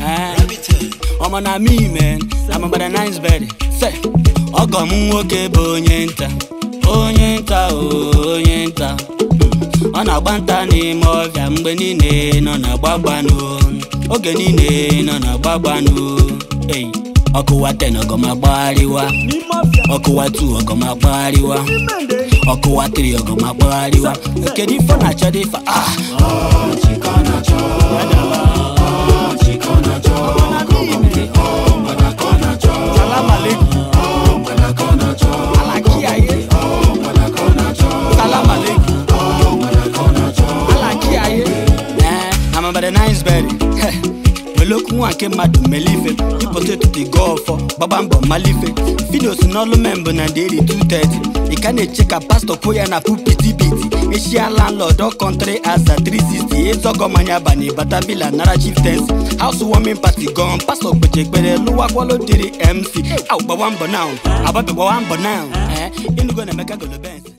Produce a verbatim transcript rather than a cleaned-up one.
I'm on a me, man. I'm about a nice bed. Say, I got Munwoke Bonyenta. Onyenta, Onyenta. On a bantani more than Benine, on a babano. Oganine, on a babano. Hey, Okuate no go my body wa. Okuatu go my body wa. Okuatri go my body wa. Okay, if for natural for ah. Oh, chikana cho. Oh, chikana cho. Salam alaikum. Oh, manakona cho. Alakia ye. Oh, manakona cho. Salam alaikum. Oh, manakona cho. Alakia ye. Eh, I'm about a nice berry. Look one came mad to me live it. Potato the golf for Babambo Malife. Fidos no member na daily two thirty. You can't check a pastor Koya na pu piti piti. Asia landlord or country as a three sixty. It's a gomania bani, Batavilla, Nara chieftains. Housewarming party gone, pastor Bajek, but a lower quality M C. Out Babambo now. About the Babambo now. Eh, you're gonna make a good bench.